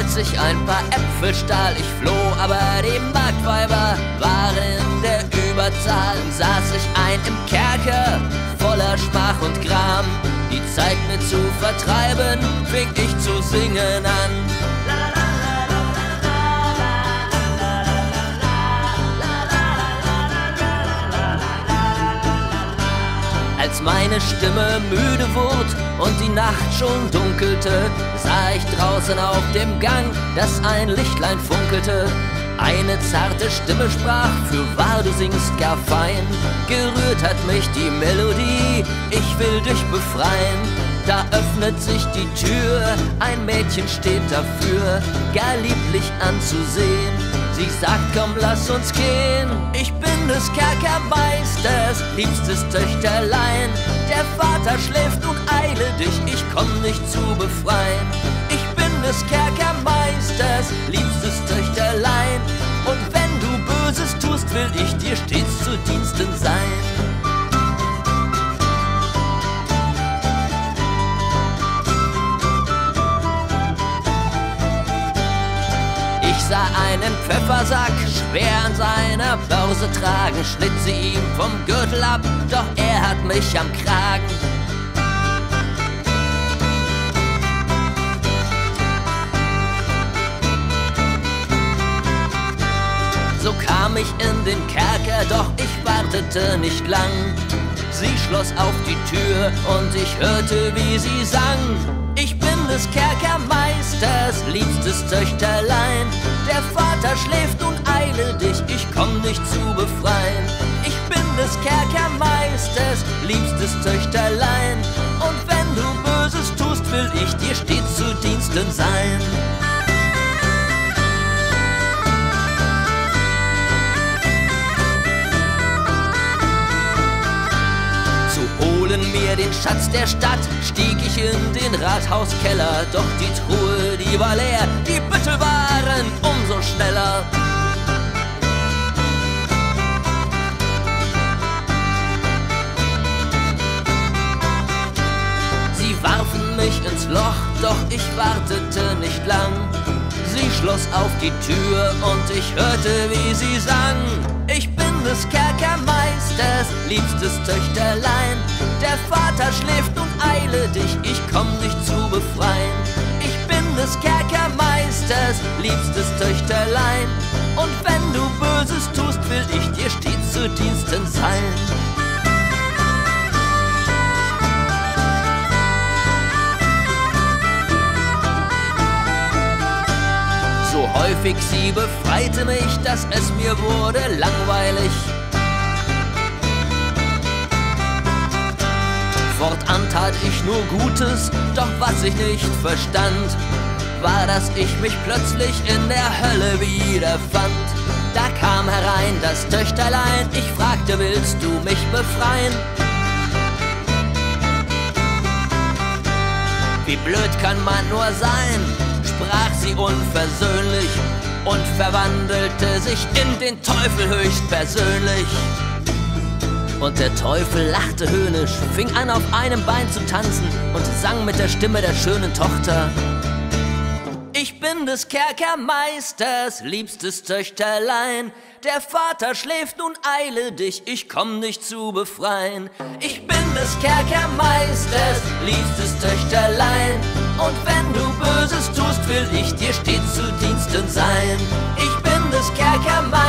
Als ich ein paar Äpfel stahl, ich floh, aber die Marktweiber waren in der Überzahl. Saß ich ein im Kerker, voller Schmach und Gram. Die Zeit mir zu vertreiben, fing ich zu singen an. Als meine Stimme müde wurde und die Nacht schon dunkelte, sah ich draußen auf dem Gang, dass ein Lichtlein funkelte. Eine zarte Stimme sprach, fürwahr du singst gar fein. Gerührt hat mich die Melodie, ich will dich befreien. Da öffnet sich die Tür, ein Mädchen steht dafür, gar lieblich anzusehen. Sie sagt, komm, lass uns gehen. Ich bin des Kerkermeisters liebstes Töchterlein. Der Vater schläft, nun eile dich, ich komm dich zu befreien. Ich bin des Kerkermeisters liebstes Töchterlein. Und wenn du Böses tust, will ich dir stets zu Diensten sein. Ich sah einen Pfeffersack schwer an seiner Börse tragen, schnitt sie ihm vom Gürtel ab, doch er hat mich am Kragen. So kam ich in den Kerker, doch ich wartete nicht lang. Sie schloss auf die Tür und ich hörte, wie sie sang. Ich bin des Kerkermeisters liebstes Töchterlein. Der Vater schläft, nun eile dich, ich komm dich zu befreien. Ich bin des Kerkermeisters liebstes Töchterlein. Und wenn du Böses tust, will ich dir stets zu Diensten sein. Mir den Schatz der Stadt, stieg ich in den Rathauskeller, doch die Truhe, die war leer, die Büttel waren umso schneller. Sie warfen mich ins Loch, doch ich wartete nicht lang. Sie schloss auf die Tür und ich hörte, wie sie sang. Ich bin des Kerkermeisters liebstes Töchterlein. Der Vater schläft, nun eile dich, ich komm dich zu befreien. Ich bin des Kerkermeisters liebstes Töchterlein. Und wenn du Böses tust, will ich dir stets zu Diensten sein. So häufig sie befreite mich, dass es mir wurde langweilig. Fortan tat ich nur Gutes, doch was ich nicht verstand, war, dass ich mich plötzlich in der Hölle wiederfand. Da kam herein das Töchterlein, ich fragte, willst du mich befreien? Wie blöd kann man nur sein, sprach sie unversöhnlich und verwandelte sich in den Teufel höchstpersönlich. Und der Teufel lachte höhnisch, fing an auf einem Bein zu tanzen und sang mit der Stimme der schönen Tochter. Ich bin des Kerkermeisters liebstes Töchterlein. Der Vater schläft, nun eile dich, ich komm dich zu befreien. Ich bin des Kerkermeisters liebstes Töchterlein. Und wenn du Böses tust, will ich dir stets zu Diensten sein. Ich bin des Kerkermeisters